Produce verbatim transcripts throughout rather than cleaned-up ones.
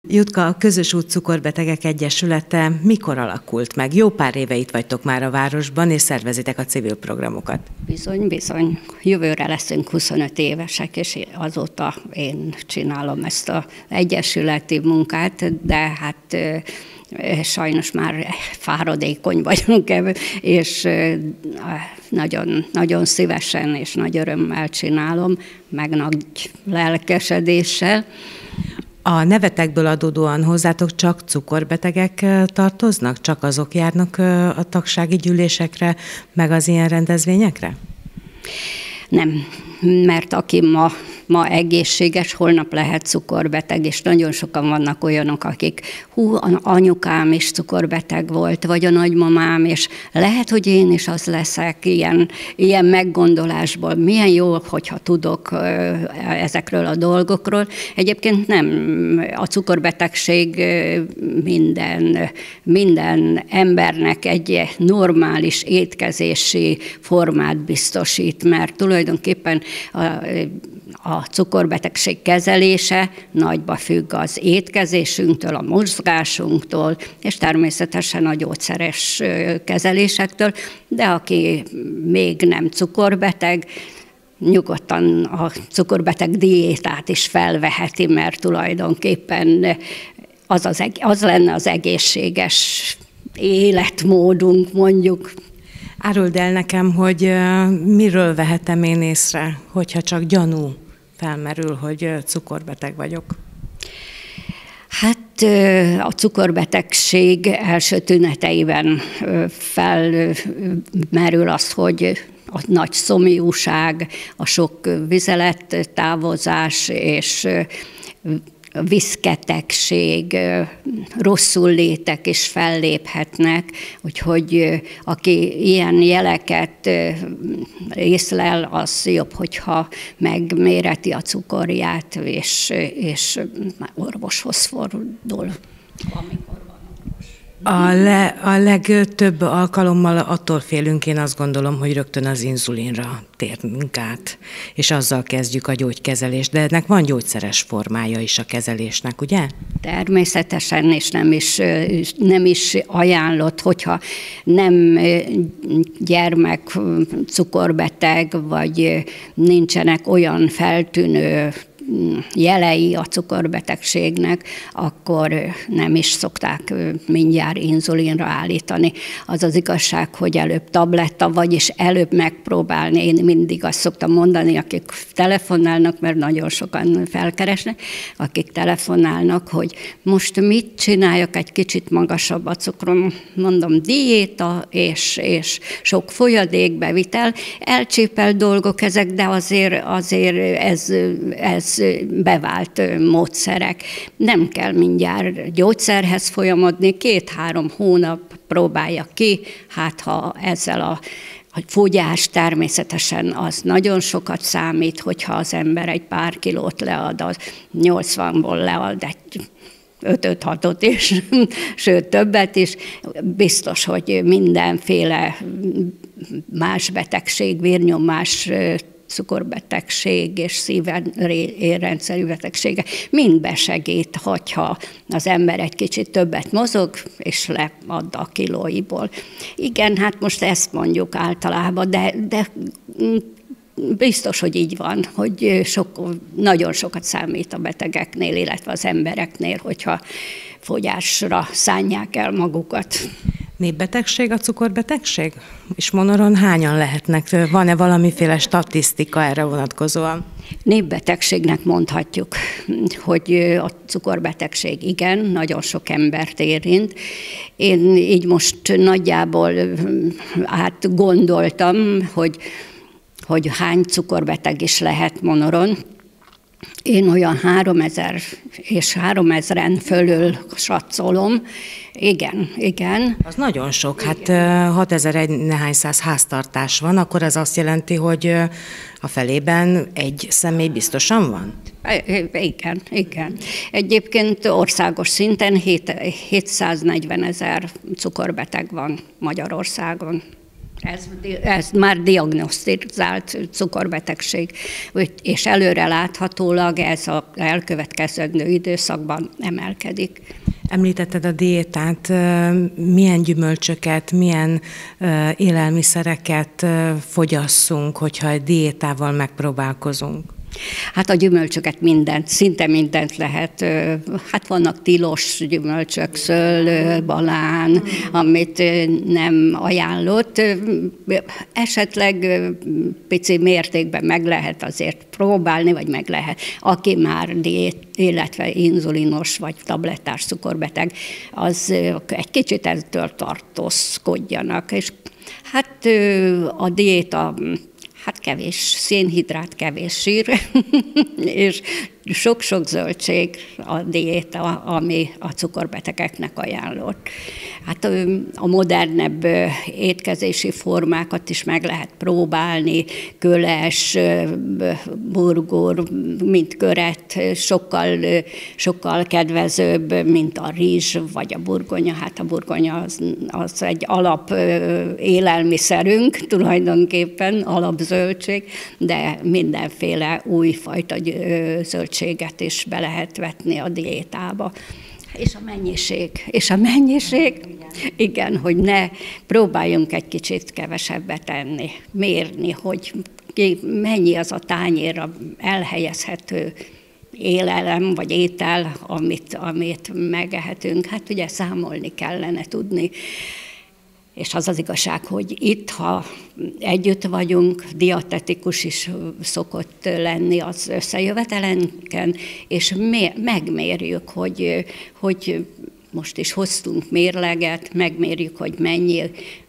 Jutka, a Közös Út Cukorbetegek Egyesülete mikor alakult meg? Jó pár éve itt vagytok már a városban, és szervezitek a civil programokat. Bizony, bizony. Jövőre leszünk huszonöt évesek, és azóta én csinálom ezt az egyesületi munkát, de hát sajnos már fáradékony vagyunk, és nagyon, nagyon szívesen és nagy örömmel csinálom, meg nagy lelkesedéssel. A nevetekből adódóan hozzátok csak cukorbetegek tartoznak? Csak azok járnak a tagsági gyűlésekre, meg az ilyen rendezvényekre? Nem, mert aki ma, ma egészséges, holnap lehet cukorbeteg, és nagyon sokan vannak olyanok, akik hú, anyukám is cukorbeteg volt, vagy a nagymamám, és lehet, hogy én is az leszek ilyen, ilyen meggondolásból. Milyen jó, hogyha tudok ezekről a dolgokról. Egyébként nem, a cukorbetegség minden, minden embernek egy normális étkezési formát biztosít, mert tulajdonképpen a, a cukorbetegség kezelése nagyba függ az étkezésünktől, a mozgásunktól, és természetesen a gyógyszeres kezelésektől, de aki még nem cukorbeteg, nyugodtan a cukorbeteg diétát is felveheti, mert tulajdonképpen az, az, az lenne az egészséges életmódunk, mondjuk. Áruld el nekem, hogy miről vehetem én észre, hogyha csak gyanú felmerül, hogy cukorbeteg vagyok? Hát a cukorbetegség első tüneteiben felmerül az, hogy a nagy szomjúság, a sok vizelettávozás és viszketegség, rosszul létek is felléphetnek, úgyhogy aki ilyen jeleket észlel, az jobb, hogyha megméreti a cukorját, és, és orvoshoz fordul. A, le, a legtöbb alkalommal attól félünk, én azt gondolom, hogy rögtön az inzulinra térnünk át, és azzal kezdjük a gyógykezelést, de ennek van gyógyszeres formája is a kezelésnek, ugye? Természetesen, és nem is, nem is ajánlott, hogyha nem gyermek cukorbeteg, vagy nincsenek olyan feltűnő jelei a cukorbetegségnek, akkor nem is szokták mindjárt inzulinra állítani. Az az igazság, hogy előbb tabletta, vagyis előbb megpróbálni. Én mindig azt szoktam mondani, akik telefonálnak, mert nagyon sokan felkeresnek, akik telefonálnak, hogy most mit csináljak, egy kicsit magasabb a cukrom. Mondom, diéta és, és sok folyadékbevitel, elcsépelt dolgok ezek, de azért, azért ez, ez bevált módszerek. Nem kell mindjárt gyógyszerhez folyamodni, két-három hónap próbálja ki, hát ha ezzel a a fogyás természetesen az nagyon sokat számít, hogyha az ember egy pár kilót lead, az nyolcvanból lead egy ötöt-hatot is, sőt többet is. Biztos, hogy mindenféle más betegség, vérnyomás, cukorbetegség és szívérrendszerű betegsége mind besegít, hogyha az ember egy kicsit többet mozog, és lead a kilóiból. Igen, hát most ezt mondjuk általában, de, de biztos, hogy így van, hogy sok, nagyon sokat számít a betegeknél, illetve az embereknél, hogyha fogyásra szánják el magukat. Népbetegség a cukorbetegség? És Monoron hányan lehetnek? Van-e valamiféle statisztika erre vonatkozóan? Népbetegségnek mondhatjuk, hogy a cukorbetegség igen, nagyon sok embert érint. Én így most nagyjából átgondoltam, hogy, hogy hány cukorbeteg is lehet Monoron. Én olyan háromezer és háromezren fölül satszolom. Igen, igen. Az nagyon sok, hát hatezer egy nehány száz háztartás van, akkor ez azt jelenti, hogy a felében egy személy biztosan van? Igen, igen. Egyébként országos szinten hétszáznegyven ezer cukorbeteg van Magyarországon. Ez, ez már diagnosztizált cukorbetegség, és előre láthatólag ez az elkövetkező időszakban emelkedik. Említetted a diétát, milyen gyümölcsöket, milyen élelmiszereket fogyasszunk, hogyha egy diétával megpróbálkozunk? Hát a gyümölcsöket mindent, szinte mindent lehet. Hát vannak tilos gyümölcsök, szőlő, banán, amit nem ajánlott. Esetleg pici mértékben meg lehet azért próbálni, vagy meg lehet. Aki már diét, illetve inzulinos vagy tablettás cukorbeteg, az egy kicsit ettől tartózkodjanak. És hát a diéta, hát kevés szénhidrát, kevés sír, és sok-sok zöldség a diéta, ami a cukorbetegeknek ajánlott. Hát a modernebb étkezési formákat is meg lehet próbálni, köles, burgur, mint köret, sokkal, sokkal kedvezőbb, mint a rizs vagy a burgonya. Hát a burgonya az, az egy alap élelmiszerünk tulajdonképpen, alapzöldség, de mindenféle újfajta zöldséget is be lehet vetni a diétába. És a mennyiség. És a mennyiség, igen, hogy ne próbáljunk egy kicsit kevesebbet enni, mérni, hogy mennyi az a tányérra elhelyezhető élelem vagy étel, amit, amit megehetünk. Hát ugye számolni kellene tudni. És az az igazság, hogy itt, ha együtt vagyunk, dietetikus is szokott lenni az összejövetelenken, és megmérjük, hogy, hogy most is hoztunk mérleget, megmérjük, hogy mennyi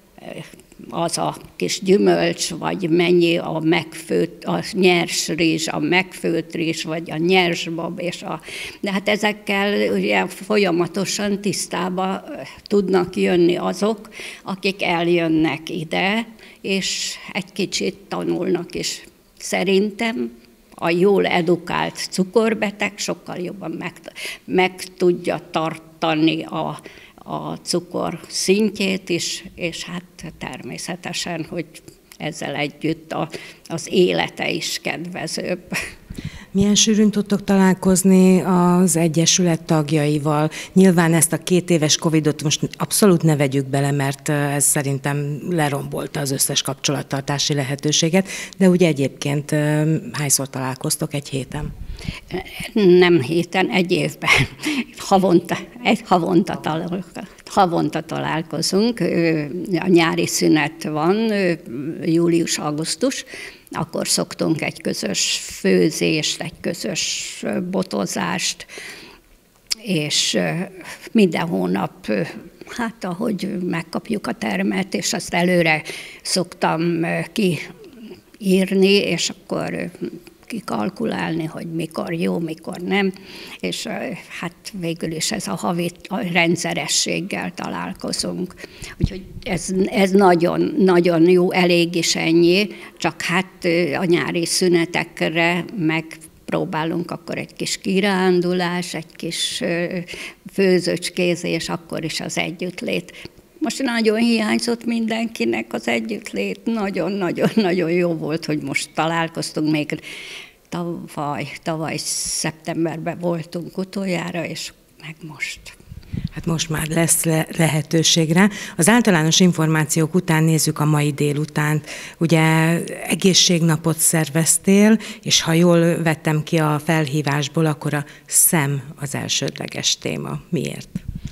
az a kis gyümölcs, vagy mennyi a megfőtt, a nyers rizs, a megfőtt rizs, vagy a nyers bab, és a... De hát ezekkel ugye folyamatosan tisztába tudnak jönni azok, akik eljönnek ide, és egy kicsit tanulnak is. Szerintem a jól edukált cukorbeteg sokkal jobban meg, meg tudja tartani a a cukor szintjét is, és hát természetesen, hogy ezzel együtt a, az élete is kedvezőbb. Milyen sűrűn tudtok találkozni az Egyesület tagjaival? Nyilván ezt a két éves Covidot most abszolút ne vegyük bele, mert ez szerintem lerombolta az összes kapcsolattartási lehetőséget, de ugye egyébként hányszor találkoztok egy héten? Nem héten, egy évben. Havonta, egy havonta, talál, havonta találkozunk. A nyári szünet van, július-augusztus, akkor szoktunk egy közös főzést, egy közös botozást, és minden hónap, hát ahogy megkapjuk a termet, és azt előre szoktam kiírni, és akkor kikalkulálni, hogy mikor jó, mikor nem, és hát végül is ez a havi a rendszerességgel találkozunk. Úgyhogy ez, ez nagyon, nagyon jó, elég is ennyi, csak hát a nyári szünetekre megpróbálunk akkor egy kis kirándulás, egy kis főzőcskézés, akkor is az együttlét. Most nagyon hiányzott mindenkinek az együttlét, nagyon-nagyon-nagyon jó volt, hogy most találkoztunk, még tavaly, tavaly szeptemberben voltunk utoljára, és meg most. Hát most már lesz le- lehetőségre. Az általános információk után nézzük a mai délutánt. Ugye egészségnapot szerveztél, és ha jól vettem ki a felhívásból, akkor a szem az elsődleges téma. Miért?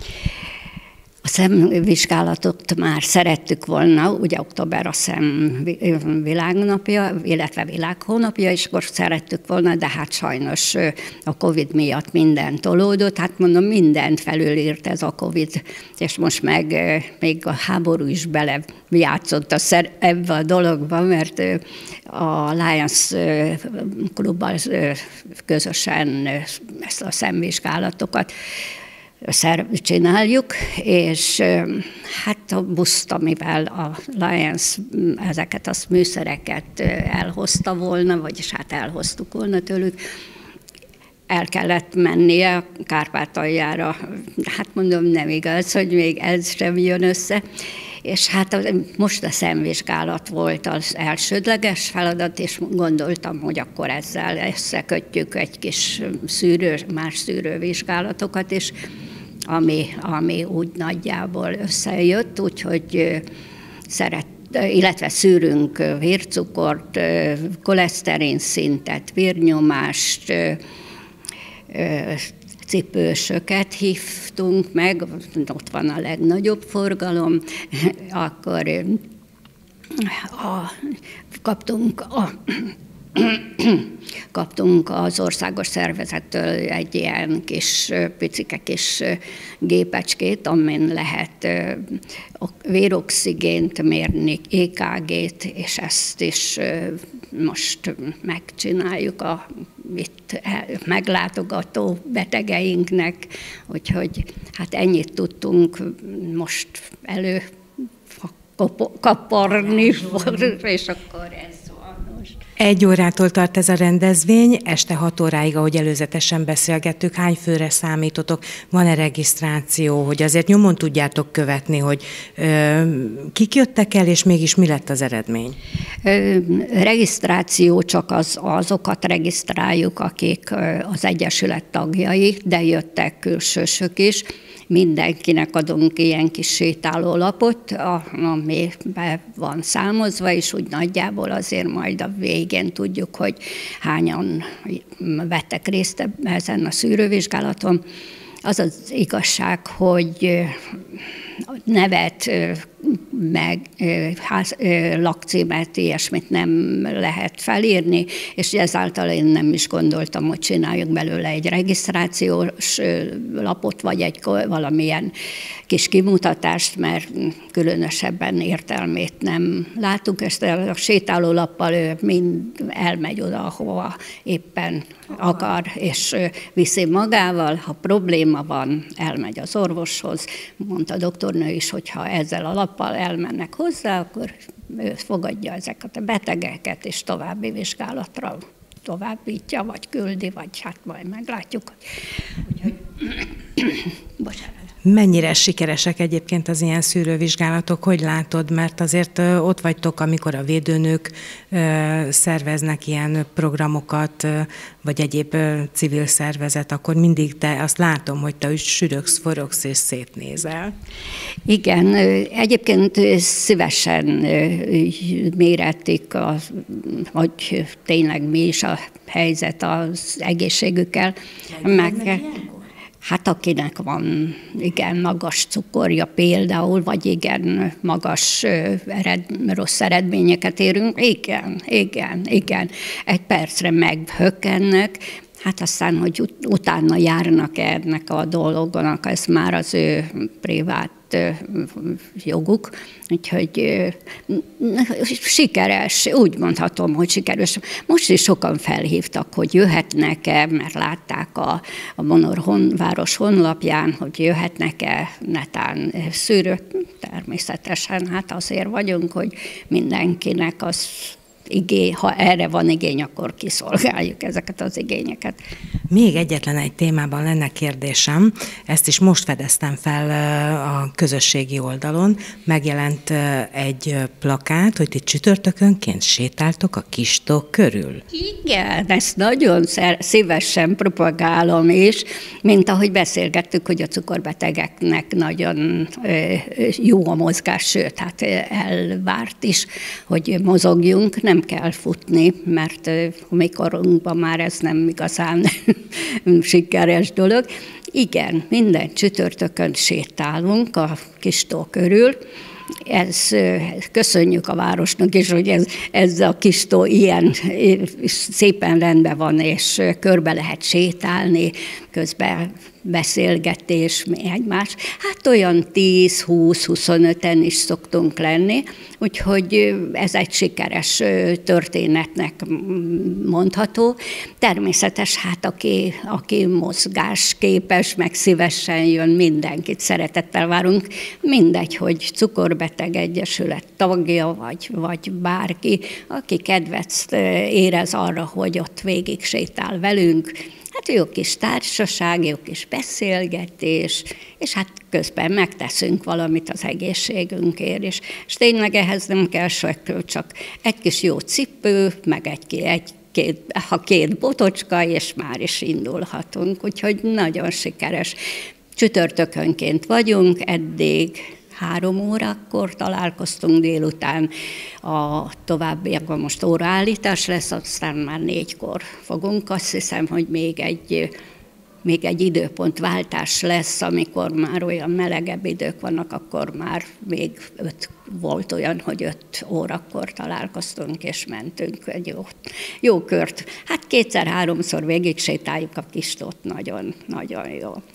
A szemvizsgálatot már szerettük volna, ugye október a szem világnapja, illetve világhónapja, és most szerettük volna, de hát sajnos a Covid miatt minden tolódott, hát mondom, mindent felülírt ez a Covid, és most meg még a háború is bele játszott a szer- ebbe a dologba, mert a Lions klubbal közösen ezt a szemvizsgálatokat csináljuk, és hát a buszt, amivel a Lions ezeket a műszereket elhozta volna, vagyis hát elhoztuk volna tőlük, el kellett mennie Kárpátaljára. Hát mondom, nem igaz, hogy még ez sem jön össze. És hát most a szemvizsgálat volt az elsődleges feladat, és gondoltam, hogy akkor ezzel összekötjük egy kis szűrő, más szűrővizsgálatokat is, ami, ami úgy nagyjából összejött, úgyhogy szeret, illetve szűrünk vércukort, koleszterin szintet, vérnyomást, cipősöket hívtunk meg, ott van a legnagyobb forgalom, akkor a, kaptunk a kaptunk az országos szervezettől egy ilyen kis, picike kis gépecskét, amin lehet véroxigént mérni, é ká gét, és ezt is most megcsináljuk a itt meglátogató betegeinknek, úgyhogy hát ennyit tudtunk most elő kaparni, és akkor ez van most. Egy órától tart ez a rendezvény, este hat óráig, ahogy előzetesen beszélgettük. Hány főre számítotok? Van-e regisztráció, hogy azért nyomon tudjátok követni, hogy ö, kik jöttek el, és mégis mi lett az eredmény? Ö, regisztráció, csak az, azokat regisztráljuk, akik az Egyesület tagjai, de jöttek külsősök is. Mindenkinek adunk ilyen kis sétálólapot, ami be van számozva, és úgy nagyjából azért majd a végén tudjuk, hogy hányan vettek részt ezen a szűrővizsgálaton. Az az igazság, hogy nevet, meg ház, lakcímet, ilyesmit nem lehet felírni, és ezáltal én nem is gondoltam, hogy csináljuk belőle egy regisztrációs lapot, vagy egy valamilyen kis kimutatást, mert különösebben értelmét nem látunk. Ezt a sétálólappal ő mind elmegy oda, ahova éppen akar, és viszi magával. Ha probléma van, elmegy az orvoshoz. Mondta a doktornő is, hogyha ezzel a lappal elmennek hozzá, akkor ő fogadja ezeket a betegeket, és további vizsgálatra továbbítja, vagy küldi, vagy hát majd meglátjuk. Úgyhogy, bocsánat. Mennyire sikeresek egyébként az ilyen szűrővizsgálatok? Hogy látod? Mert azért ott vagytok, amikor a védőnők szerveznek ilyen programokat, vagy egyéb civil szervezet, akkor mindig te azt látom, hogy te is sürögsz, forogsz és szétnézel. Igen, egyébként szívesen mérették, a, hogy tényleg mi is a helyzet az egészségükkel. Meg, hát akinek van igen magas cukorja például, vagy igen magas ered, rossz eredményeket érünk, igen, igen, igen. Egy percre meghökkennek, hát aztán, hogy ut- utána járnak ennek a dolognak, ez már az ő privát joguk, úgyhogy sikeres, úgy mondhatom, hogy sikeres. Most is sokan felhívtak, hogy jöhetnek-e, mert látták a, a Monor hon, város honlapján, hogy jöhetnek-e netán szűrők. Természetesen, hát azért vagyunk, hogy mindenkinek az igény, ha erre van igény, akkor kiszolgáljuk ezeket az igényeket. Még egyetlen egy témában lenne kérdésem, ezt is most fedeztem fel a közösségi oldalon, megjelent egy plakát, hogy ti csütörtökönként sétáltok a Kis-tó körül. Igen, ezt nagyon szívesen propagálom is, mint ahogy beszélgettük, hogy a cukorbetegeknek nagyon jó a mozgás, sőt, hát elvárt is, hogy mozogjunk, nem kell futni, mert mikorunkban már ez nem igazán sikeres dolog. Igen, minden csütörtökön sétálunk a Kis-tó körül. Ez, köszönjük a városnak is, hogy ez, ez a Kis-tó ilyen szépen rendben van, és körbe lehet sétálni, közben beszélgetés, egymás. Hát olyan tíz-húsz-huszonöten is szoktunk lenni, úgyhogy ez egy sikeres történetnek mondható. Természetes, hát aki, aki mozgásképes, meg szívesen jön, mindenkit szeretettel várunk. Mindegy, hogy cukorbeteg egyesület tagja, vagy, vagy bárki, aki kedvet érez arra, hogy ott végig sétál velünk. Hát jó kis társaság, jó kis beszélgetés, és hát közben megteszünk valamit az egészségünkért is. És tényleg ehhez nem kell sok, csak egy kis jó cipő, meg egy, egy Két, ha két botocska, és már is indulhatunk, úgyhogy nagyon sikeres. Csütörtökönként vagyunk, eddig három órakor találkoztunk délután, a továbbiakban most óraállítás lesz, aztán már négykor fogunk. Azt hiszem, hogy még egy, még egy időpontváltás lesz, amikor már olyan melegebb idők vannak, akkor már még öt volt olyan, hogy öt órakor találkoztunk, és mentünk egy jó, jó kört. Hát kétszer-háromszor végig sétáljuk a Kistót, nagyon, nagyon jó.